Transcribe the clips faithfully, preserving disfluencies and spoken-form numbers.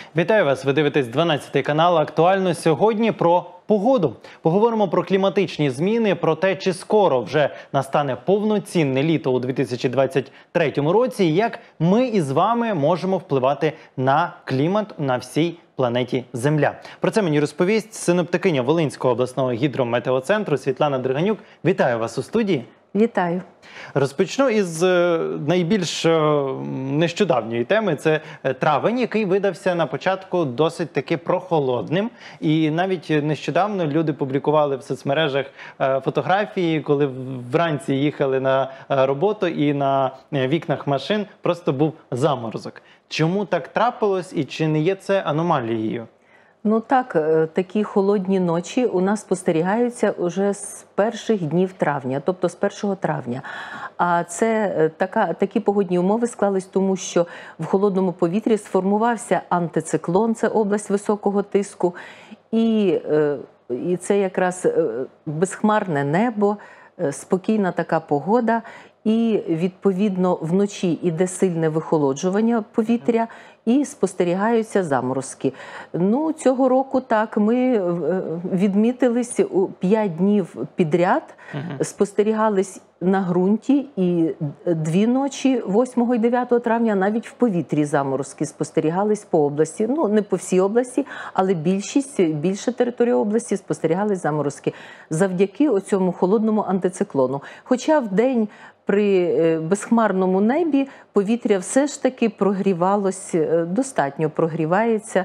Вітаю вас! Ви дивитесь дванадцятий канал. Актуально сьогодні про погоду. Поговоримо про кліматичні зміни, про те, чи скоро вже настане повноцінне літо у дві тисячі двадцять третьому році, і як ми із вами можемо впливати на клімат на всій планеті Земля. Про це мені розповість синоптикиня Волинського обласного гідрометеоцентру Світлана Дриганюк. Вітаю вас у студії. Вітаю. Розпочну із найбільш нещодавньої теми. Це травень, який видався на початку досить таки прохолодним. І навіть нещодавно люди публікували в соцмережах фотографії, коли вранці їхали на роботу і на вікнах машин просто був заморозок. Чому так трапилось і чи не є це аномалією? Ну так, такі холодні ночі у нас спостерігаються уже з перших днів травня, тобто з першого травня. А це така, такі погодні умови склались тому, що в холодному повітрі сформувався антициклон, це область високого тиску, і, і це якраз безхмарне небо, спокійна така погода. І, відповідно, вночі іде сильне вихолоджування повітря і спостерігаються заморозки. Ну, цього року так, ми відмітились у п'ять днів підряд, uh-huh. спостерігались на ґрунті і дві ночі, восьмого і дев'ятого травня, навіть в повітрі заморозки спостерігались по області. Ну, не по всій області, але більшість, більша територія області спостерігались заморозки завдяки оцьому холодному антициклону. Хоча в день при безхмарному небі повітря все ж таки прогрівалось, достатньо прогрівається.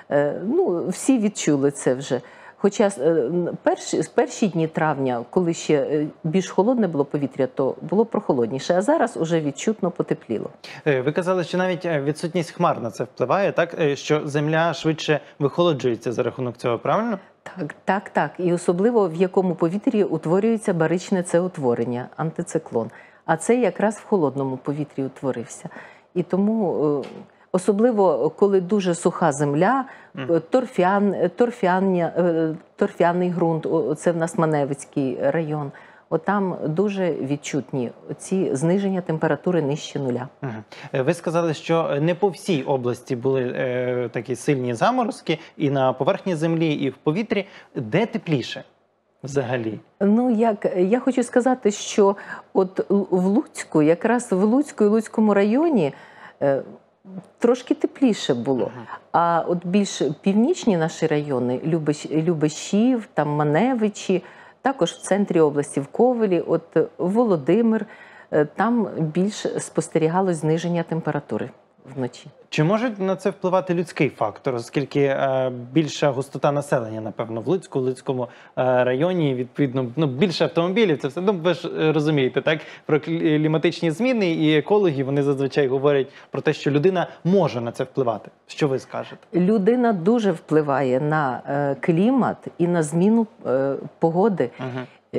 Ну, всі відчули це вже. Хоча перші, перші дні травня, коли ще більш холодне було повітря, то було прохолодніше, а зараз уже відчутно потепліло. Ви казали, що навіть відсутність хмар на це впливає, так? Що Земля швидше вихолоджується за рахунок цього, правильно? Так, так, так. І особливо в якому повітрі утворюється баричне це утворення, антициклон. А це якраз в холодному повітрі утворився. І тому, особливо, коли дуже суха земля, торфян, торфян, торфяний ґрунт, це в нас Маневицький район, отам дуже відчутні ці зниження температури нижче нуля. Ви сказали, що не по всій області були е, такі сильні заморозки, і на поверхні землі, і в повітрі. Де тепліше взагалі? Ну, як, я хочу сказати, що от в Луцьку, якраз в Луцьку і Луцькому районі е, трошки тепліше було. Ага. А от більш північні наші райони, Любеш, Любешів, там Маневичі, також в центрі області, в Ковелі, от Володимир, там більш спостерігалось зниження температури вночі. Чи може на це впливати людський фактор, оскільки е, більша густота населення, напевно, в Луцьку, в Луцькому е, районі, відповідно, ну, більше автомобілів, це все, ну, ви ж розумієте, так, про кліматичні зміни, і екологи, вони зазвичай говорять про те, що людина може на це впливати. Що ви скажете? Людина дуже впливає на е, клімат і на зміну е, погоди. Ага.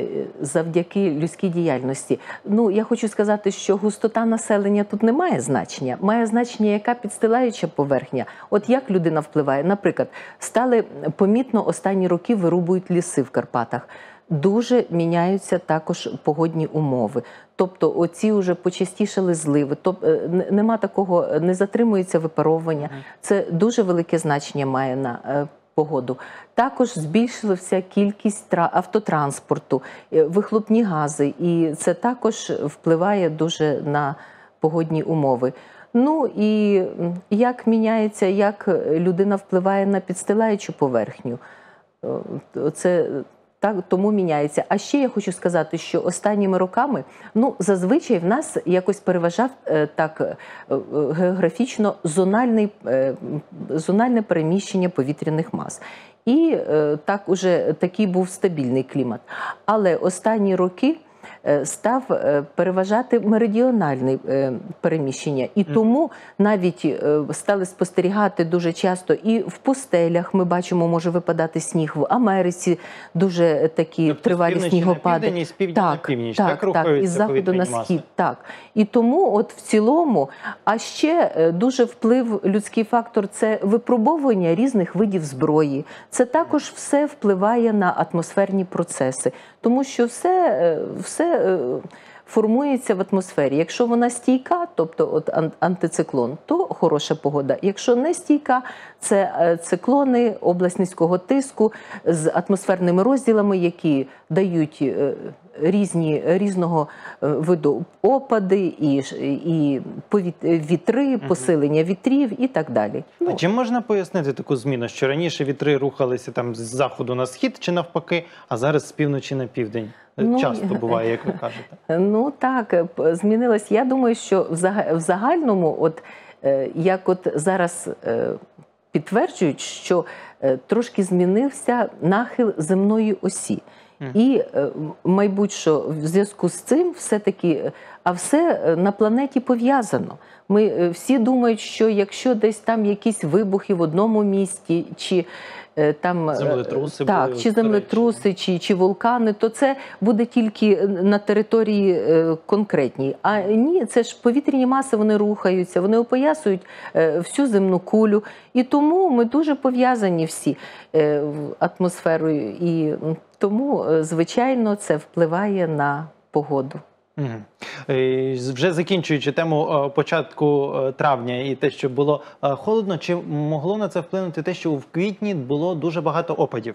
Завдяки людській діяльності. Ну, я хочу сказати, що густота населення тут не має значення. Має значення, яка підстилаюча поверхня. От як людина впливає. Наприклад, стали помітно останні роки вирубують ліси в Карпатах. Дуже міняються також погодні умови. Тобто оці вже почастішали зливи, тобто нема такого, не затримується випаровування. Це дуже велике значення має на погоду. Також збільшилася кількість автотранспорту, вихлопні гази, і це також впливає дуже на погодні умови. Ну і як міняється, як людина впливає на підстилаючу поверхню. Це так, тому міняється. А ще я хочу сказати, що останніми роками, ну, зазвичай в нас якось переважав е, так е, географічно зональний, е, зональне переміщення повітряних мас. І е, так уже такий був стабільний клімат. Але останні роки став переважати меридіональне переміщення. І тому навіть стали спостерігати дуже часто і в пустелях, ми бачимо, може випадати сніг, в Америці дуже такі тобто тривалі снігопади. Південь, з півдня так, на північ, так, так, так, із заходу на схід. Так. І тому от в цілому, а ще дуже вплив, людський фактор – це випробовування різних видів зброї. Це також все впливає на атмосферні процеси. Тому що все, все е, формується в атмосфері. Якщо вона стійка, тобто от ан- антициклон, то хороша погода. Якщо не стійка, це е, циклони, область низького тиску з атмосферними розділами, які дають е, різні, різного е, виду опади, і, ш- і повіт- вітри, посилення вітрів і так далі. А Ну, чим можна пояснити таку зміну, що раніше вітри рухалися там з заходу на схід чи навпаки, а зараз з півночі на південь? Ну, Часто буває, як ви кажете. Ну так, е, п- змінилось. Я думаю, що в зага- в загальному, от е, як от зараз е, підтверджують, що е, трошки змінився нахил земної осі. І, е, м- мабуть, що в зв'язку з цим все-таки, е, а все е, на планеті пов'язано. Ми е, всі думають, що якщо десь там якісь вибухи в одному місті, чи е, там е, Землетруси так, були, чи до речі. землетруси, чи, чи вулкани, то це буде тільки на території е, конкретній. А ні, це ж повітряні маси, вони рухаються, вони опоясують е, всю земну кулю. І тому ми дуже пов'язані всі е, в- атмосферою. І м, тому, е, звичайно, це впливає на погоду. Мгм. Е, з- Вже закінчуючи тему е, початку е, травня і те, що було е, холодно, чи могло на це вплинути те, що в квітні було дуже багато опадів?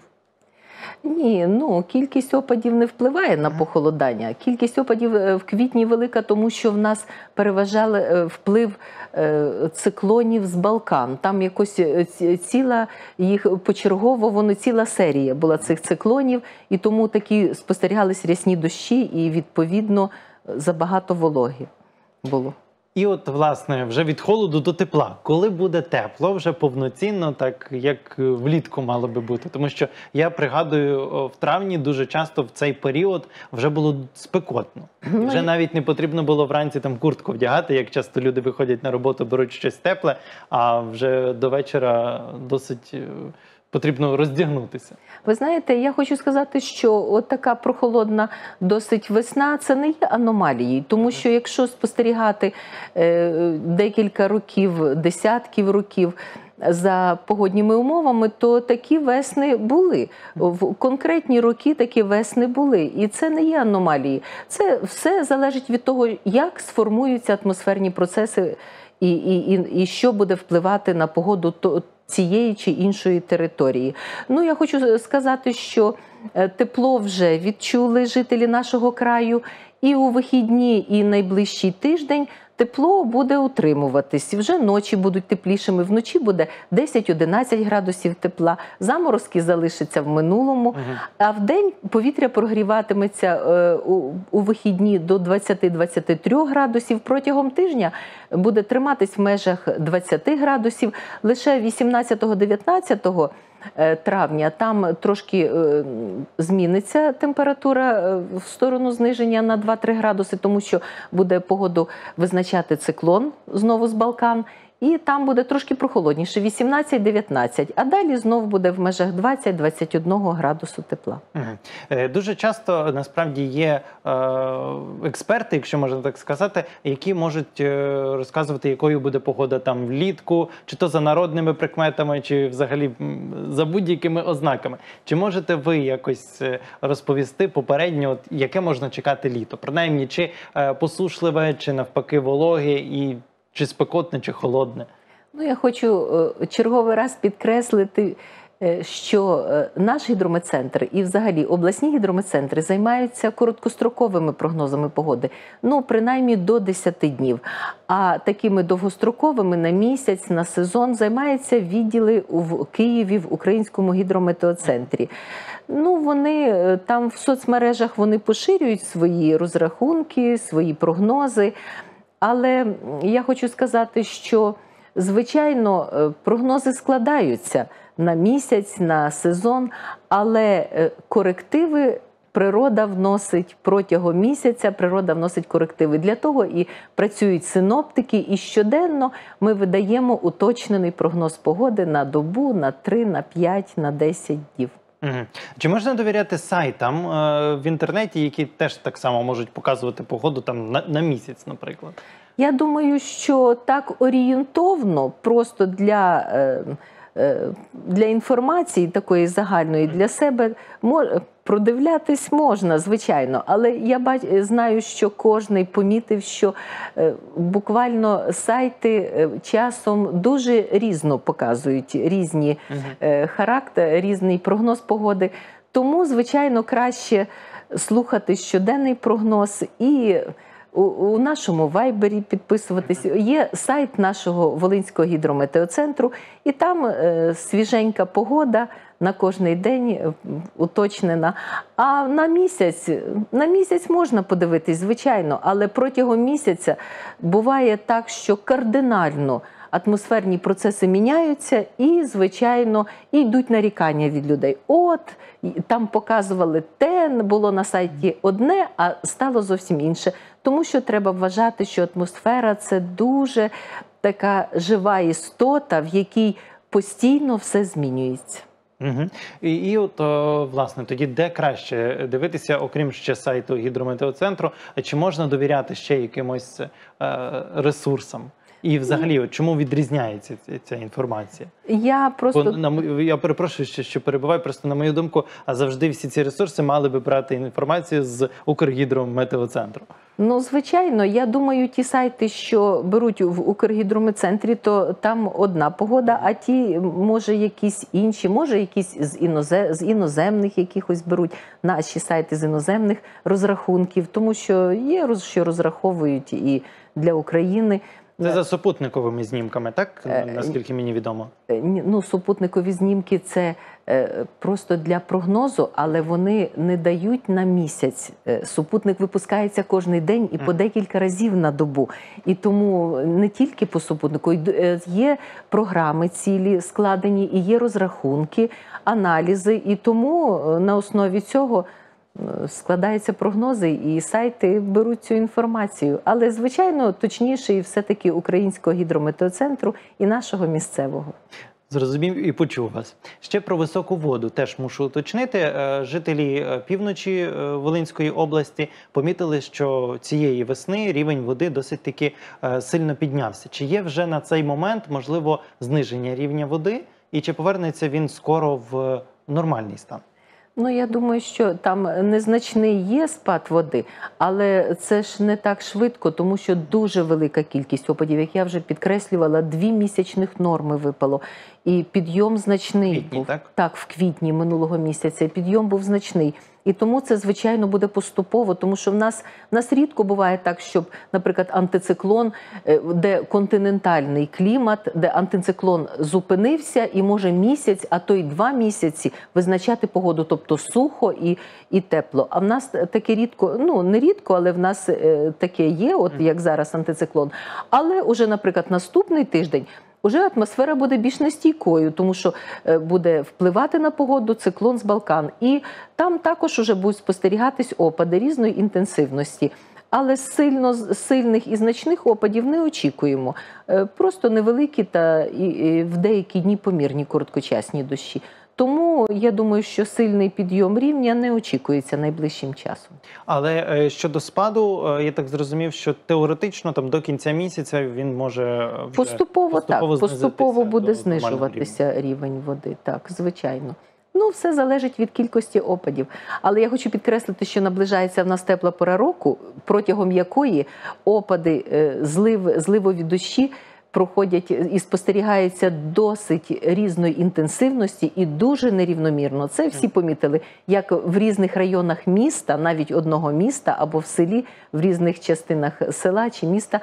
Ні, ну кількість опадів не впливає на похолодання. Кількість опадів е, в квітні велика, тому що в нас переважали е, вплив е, циклонів з Балкан. Там якось е, ці- ціла їх почергово, воно ціла серія була цих циклонів, і тому такі спостерігались рясні дощі, і відповідно забагато вологи було. І от, власне, вже від холоду до тепла. Коли буде тепло, вже повноцінно, так як влітку мало би бути. Тому що я пригадую, о, в травні дуже часто в цей період вже було спекотно. І вже навіть не потрібно було вранці там куртку вдягати, як часто люди виходять на роботу, беруть щось тепле, а вже до вечора досить е, потрібно роздягнутися. Ви знаєте, я хочу сказати, що от така прохолодна досить весна – це не є аномалією, тому що якщо спостерігати е, декілька років, десятків років за погодніми умовами, то такі весни були. В конкретні роки такі весни були. І це не є аномалії. Це все залежить від того, як сформуються атмосферні процеси і, і, і, і що буде впливати на погоду то- цієї чи іншої території. Ну, я хочу сказати, що е, тепло вже відчули жителі нашого краю, і у вихідні, і найближчий тиждень тепло буде утримуватись. Вже ночі будуть теплішими, вночі буде десять-одинадцять градусів тепла, заморозки залишаться в минулому, а в день повітря прогріватиметься е, у, у вихідні до двадцяти-двадцяти трьох градусів. Протягом тижня буде триматись в межах двадцяти градусів. Лише вісімнадцятого-дев'ятнадцятого травня там трошки е, зміниться температура е, в сторону зниження на два-три градуси, тому що буде погоду визначати циклон знову з Балкан. І там буде трошки прохолодніше, вісімнадцять-дев'ятнадцять, а далі знов буде в межах двадцять-двадцять один градусу тепла. Мгм. Е, Дуже часто насправді є е, експерти, якщо можна так сказати, які можуть е, розказувати, якою буде погода там влітку, чи то за народними прикметами, чи взагалі м, за будь-якими ознаками. Чи можете ви якось е, розповісти попередньо, от, яке можна чекати літо? Принаймні, чи е, посушливе, чи навпаки вологе, і чи спекотне, чи холодне? Ну, я хочу е, черговий раз підкреслити, е, що е, наш гідрометцентр і взагалі обласні гідрометцентри займаються короткостроковими прогнозами погоди, ну, принаймні до десяти днів. А такими довгостроковими на місяць, на сезон займаються відділи в Києві в Українському гідрометеоцентрі. Ну, вони е, там в соцмережах вони поширюють свої розрахунки, свої прогнози. Але я хочу сказати, що, звичайно, е, прогнози складаються на місяць, на сезон, але е, корективи природа вносить протягом місяця, природа вносить корективи. Для того і працюють синоптики, і щоденно ми видаємо уточнений прогноз погоди на добу, на три, на п'ять, на десять днів. Мгм. Чи можна довіряти сайтам е, в інтернеті, які теж так само можуть показувати погоду там на, на місяць, наприклад? Я думаю, що так орієнтовно, просто для, е, е, для інформації такої загальної для себе, мо- Продивлятись можна, звичайно, але я бач, знаю, що кожний помітив, що е, буквально сайти е, часом дуже різно показують різні е, характери, різний прогноз погоди. Тому, звичайно, краще слухати щоденний прогноз і у, у нашому вайбері підписуватись. Є сайт нашого Волинського гідрометеоцентру, і там е, свіженька погода на кожний день е, уточнена. А на місяць, на місяць можна подивитись, звичайно, але протягом місяця буває так, що кардинально атмосферні процеси міняються і, звичайно, і йдуть нарікання від людей. От, там показували те, було на сайті одне, а стало зовсім інше. Тому що треба вважати, що атмосфера – це дуже така жива істота, в якій постійно все змінюється. Угу. І, і от, о, власне, тоді де краще дивитися, окрім ще сайту гідрометеоцентру, чи можна довіряти ще якимось е, ресурсам? І взагалі, от, чому відрізняється ця, ця інформація? Я просто... Бо, на, я перепрошую, що, що перебуваю, просто на мою думку, а завжди всі ці ресурси мали би брати інформацію з Укргідрометеоцентру. Ну, звичайно, я думаю, ті сайти, що беруть в Укргідрометцентрі, то там одна погода, а ті, може, якісь інші, може, якісь з, інозе... з іноземних якихось беруть, наші сайти з іноземних розрахунків, тому що є, що розраховують і для України. Це за супутниковими знімками, так? Наскільки мені відомо? Ну, супутникові знімки – це просто для прогнозу, але вони не дають на місяць. Супутник випускається кожен день і по декілька разів на добу. І тому не тільки по супутнику. Є програми цілі складені, і є розрахунки, аналізи. І тому на основі цього складаються прогнози, і сайти беруть цю інформацію. Але, звичайно, точніше і все-таки Українського гідрометеоцентру і нашого місцевого. Зрозумів і почув вас. Ще про високу воду теж мушу уточнити. Жителі півночі Волинської області помітили, що цієї весни рівень води досить таки сильно піднявся. Чи є вже на цей момент, можливо, зниження рівня води? І чи повернеться він скоро в нормальний стан? Ну, я думаю, що там незначний є спад води, але це ж не так швидко, тому що дуже велика кількість опадів. Як я вже підкреслювала, дві місячних норми випало. І підйом значний квітні, був. Так? Так, в квітні минулого місяця. Підйом був значний. І тому це, звичайно, буде поступово, тому що в нас, в нас рідко буває так, щоб, наприклад, антициклон, де континентальний клімат, де антициклон зупинився і може місяць, а то й два місяці визначати погоду, тобто сухо і, і тепло. А в нас таке рідко, ну не рідко, але в нас таке є, от як зараз антициклон. Але уже, наприклад, наступний тиждень уже атмосфера буде більш нестійкою, тому що буде впливати на погоду циклон з Балкан. І там також уже будуть спостерігатись опади різної інтенсивності. Але сильно, сильних і значних опадів не очікуємо. Просто невеликі та і, і в деякі дні помірні короткочасні дощі. Тому я думаю, що сильний підйом рівня не очікується найближчим часом. Але щодо спаду, я так зрозумів, що теоретично там до кінця місяця він може вже поступово, поступово, так, поступово буде до нормального знижуватися рівня. рівень води. Так, звичайно. Ну, все залежить від кількості опадів. Але я хочу підкреслити, що наближається в нас тепла пора року, протягом якої опади, злив, зливові дощі проходять і спостерігаються досить різної інтенсивності і дуже нерівномірно. Це всі помітили, як в різних районах міста, навіть одного міста або в селі, в різних частинах села чи міста,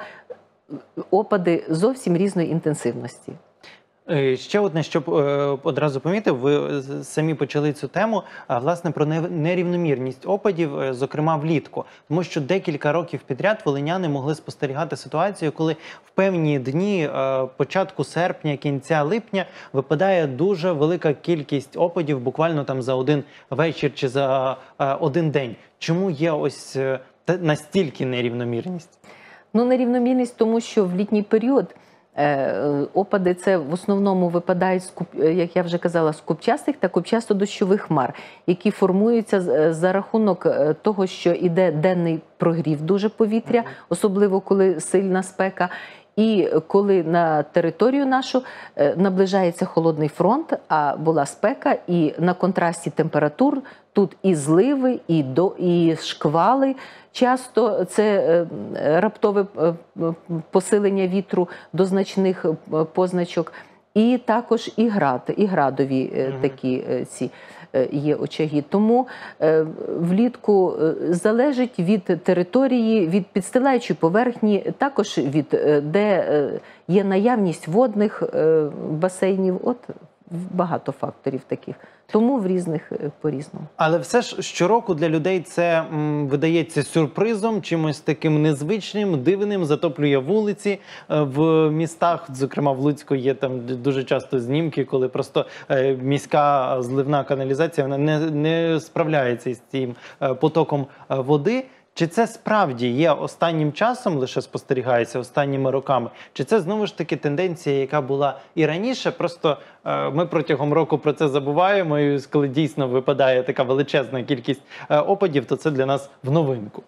опади зовсім різної інтенсивності. Ще одне, щоб одразу помітив, ви самі почали цю тему, власне, про нерівномірність опадів, зокрема влітку. Тому що декілька років підряд волиняни могли спостерігати ситуацію, коли в певні дні, початку серпня, кінця липня, випадає дуже велика кількість опадів, буквально там за один вечір чи за один день. Чому є ось настільки нерівномірність? Ну, нерівномірність, тому що в літній період опади це в основному випадають, як я вже казала, з купчастих та купчасто-дощових хмар, які формуються за рахунок того, що йде денний прогрів дуже повітря, особливо коли сильна спека, і коли на територію нашу наближається холодний фронт, а була спека, і на контрасті температур тут і зливи, і, до, і шквали. Часто це е, раптове е, посилення вітру до значних е, позначок. І також і град, і градові е, Мгм. такі е, ці е, є очаги. Тому е, влітку е, залежить від території, від підстилаючої поверхні, також від е, де е, є наявність водних е, басейнів. От багато факторів таких. Тому в різних е, по-різному. Але все ж щороку для людей це м, видається сюрпризом, чимось таким незвичним, дивним, затоплює вулиці е, в містах. Зокрема, в Луцьку є там д- дуже часто знімки, коли просто е, міська зливна каналізація вона не, не справляється із цим е, потоком е, води. Чи це справді є останнім часом, лише спостерігається останніми роками? Чи це знову ж таки тенденція, яка була і раніше? Просто е, ми протягом року про це забуваємо, і коли дійсно випадає така величезна кількість е, опадів, то це для нас в новинку.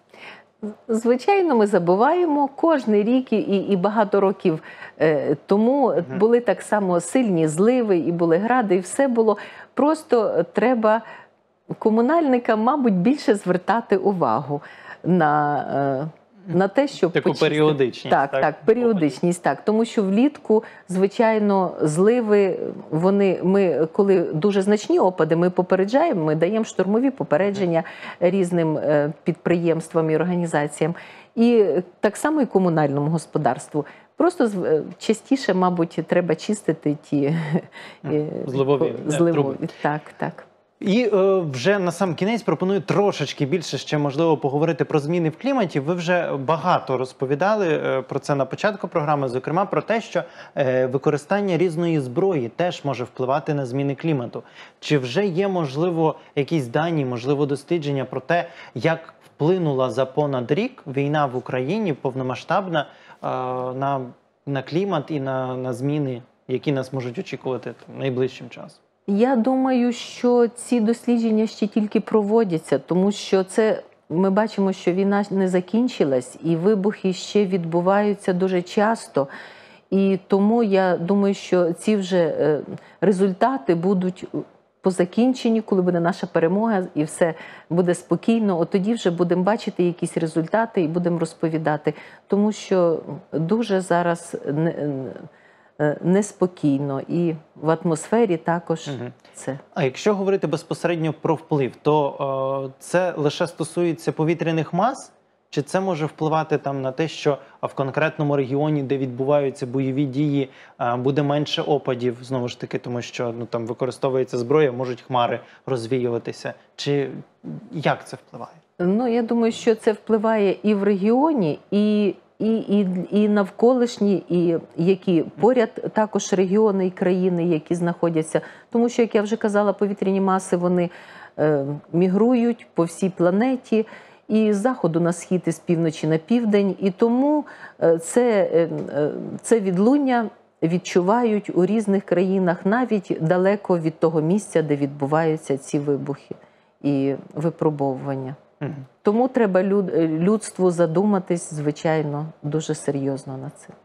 Звичайно, ми забуваємо кожний рік і, і багато років е, тому були так само сильні зливи, і були гради, і все було. Просто треба комунальникам, мабуть, більше звертати увагу на, е, на те, щоб Таку почистити. періодичність, Так, так, так, періодичність, так. Тому що влітку, звичайно, зливи, вони, ми, коли дуже значні опади, ми попереджаємо, ми даємо штормові попередження різним е, підприємствам і організаціям. І так само і комунальному господарству. Просто з- е, частіше, мабуть, треба чистити ті е, Зливові, е, зливові. труби. Так, так. І е, вже на сам кінець пропоную трошечки більше ще, можливо, поговорити про зміни в кліматі. Ви вже багато розповідали е, про це на початку програми, зокрема про те, що е, використання різної зброї теж може впливати на зміни клімату. Чи вже є, можливо, якісь дані, можливо, дослідження про те, як вплинула за понад рік війна в Україні повномасштабна е, на, на клімат і на, на зміни, які нас можуть очікувати там, найближчим часом? Я думаю, що ці дослідження ще тільки проводяться, тому що це ми бачимо, що війна не закінчилась, і вибухи ще відбуваються дуже часто. І тому я думаю, що ці вже е, результати будуть по закінченні, коли буде наша перемога і все буде спокійно. От тоді вже будемо бачити якісь результати і будемо розповідати. Тому що дуже зараз не, е, неспокійно і в атмосфері також Мгм. це. А якщо говорити безпосередньо про вплив, то е, це лише стосується повітряних мас? Чи це може впливати там на те, що а, в конкретному регіоні, де відбуваються бойові дії, е, буде менше опадів, знову ж таки, тому що ну, там використовується зброя, можуть хмари розвіюватися? Чи як це впливає? Ну, я думаю, що це впливає і в регіоні, і, і, і, і навколишні, і які поряд також регіони і країни, які знаходяться. Тому що, як я вже казала, повітряні маси, вони е, мігрують по всій планеті, і з заходу на схід, і з півночі на південь. І тому е, це, е, е, це відлуння відчувають у різних країнах, навіть далеко від того місця, де відбуваються ці вибухи і випробовування. Мгм. Тому треба люд, людству задуматись, звичайно, дуже серйозно на це.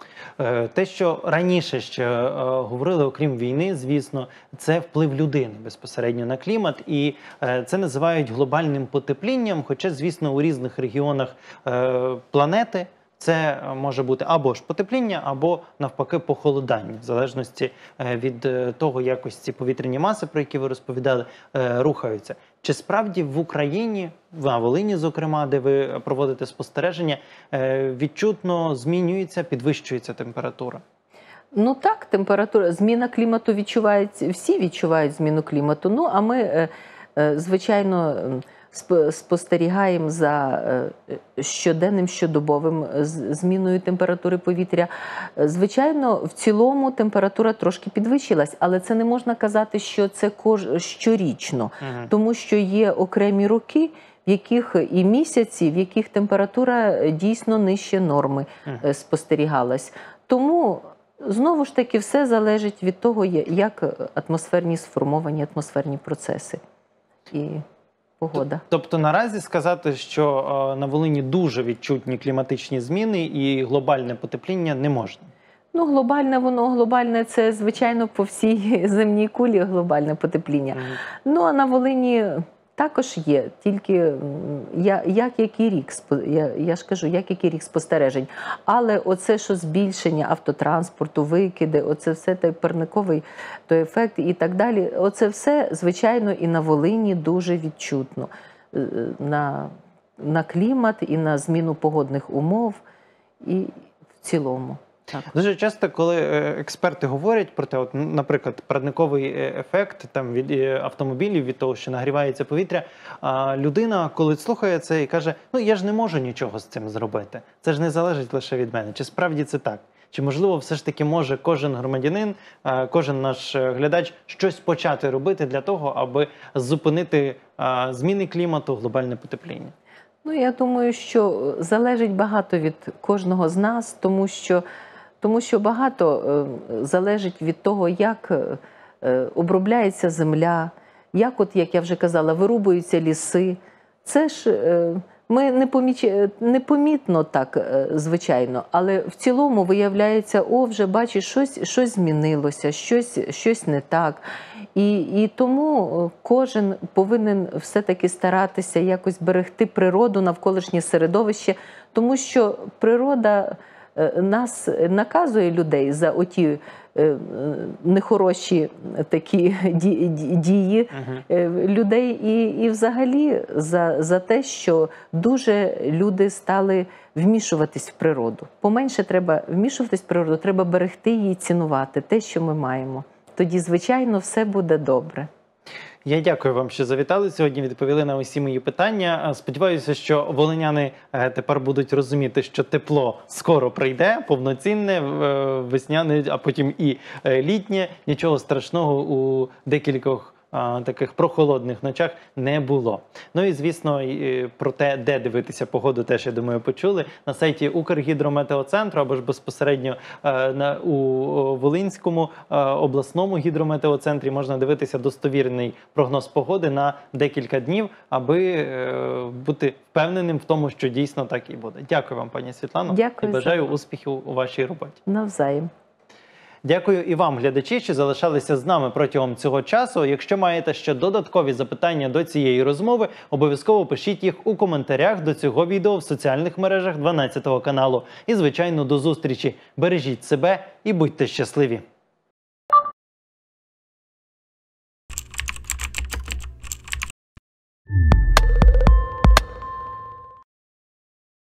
Е, Те, що раніше ще е, говорили, окрім війни, звісно, це вплив людини безпосередньо на клімат, і е, це називають глобальним потеплінням, хоча, звісно, у різних регіонах е, планети це може бути або ж потепління, або навпаки похолодання, в залежності е, від е, того, як ось ці повітряні маси, про які ви розповідали, е, рухаються. Чи справді в Україні, на Волині, зокрема, де ви проводите спостереження, е, відчутно змінюється, підвищується температура? Ну так, температура, зміна клімату відчувають, всі відчувають зміну клімату. Ну, а ми, е, е, звичайно, сп- спостерігаємо за е, щоденним, щодобовим з- зміною температури повітря. Е, Звичайно, в цілому температура трошки підвищилась, але це не можна казати, що це кож... щорічно, Мгм. тому що є окремі роки, в яких і місяці, в яких температура дійсно нижче норми е, спостерігалась. Тому знову ж таки все залежить від того, є- як атмосферні сформовані атмосферні процеси і погода. Тобто наразі сказати, що е, на Волині дуже відчутні кліматичні зміни і глобальне потепління не можна. Ну, глобальне воно, глобальне це, звичайно, по всій земній кулі глобальне потепління. Мгм. Ну, а на Волині Також є, тільки м, я, як який рік, спо- я, я ж кажу, як який рік спостережень. Але оце, що збільшення автотранспорту, викиди, оце все той парниковий той ефект і так далі, оце все, звичайно, і на Волині дуже відчутно. Е, На, на клімат і на зміну погодних умов, і в цілому. Так. Дуже часто, коли е, експерти говорять про те, от, н- наприклад, парниковий е, ефект там від е, автомобілів, від того, що нагрівається повітря, а людина, коли слухає це і каже: ну я ж не можу нічого з цим зробити. Це ж не залежить лише від мене. Чи справді це так? Чи можливо все ж таки може кожен громадянин, е, кожен наш е, глядач щось почати робити для того, аби зупинити е, зміни клімату, глобальне потепління? Ну, я думаю, що залежить багато від кожного з нас, тому що, тому що багато е, залежить від того, як е, обробляється земля, як, от, як я вже казала, вирубуються ліси. Це ж е, ми не поміч... непомітно так, е, звичайно, але в цілому виявляється, о, вже бачиш, щось, щось змінилося, щось, щось не так. І, і тому е, кожен повинен все-таки старатися якось берегти природу, навколишнє середовище, тому що природа е, нас наказує людей за оті е, нехороші такі ді- ді- дії е, людей і, і взагалі за, за те, що дуже люди стали вмішуватись в природу. Поменше треба вмішуватись в природу, треба берегти її, цінувати те, що ми маємо. Тоді, звичайно, все буде добре. Я дякую вам, що завітали сьогодні, відповіли на усі мої питання. Сподіваюся, що волиняни е, тепер будуть розуміти, що тепло скоро прийде, повноцінне, е, весняне, а потім і е, літнє. Нічого страшного у декількох а, таких прохолодних ночах не було. Ну і, звісно, і, е, про те, де дивитися погоду, теж, я думаю, почули. На сайті Укргідрометеоцентру або ж безпосередньо е, на, у о, Волинському е, обласному гідрометеоцентрі можна дивитися достовірний прогноз погоди на декілька днів, аби е, бути впевненим в тому, що дійсно так і буде. Дякую вам, пані Світлано, Дякую і за- бажаю успіхів у вашій роботі. Навзаєм. Дякую і вам, глядачі, що залишалися з нами протягом цього часу. Якщо маєте ще додаткові запитання до цієї розмови, обов'язково пишіть їх у коментарях до цього відео в соціальних мережах дванадцятого каналу. І, звичайно, до зустрічі. Бережіть себе і будьте щасливі!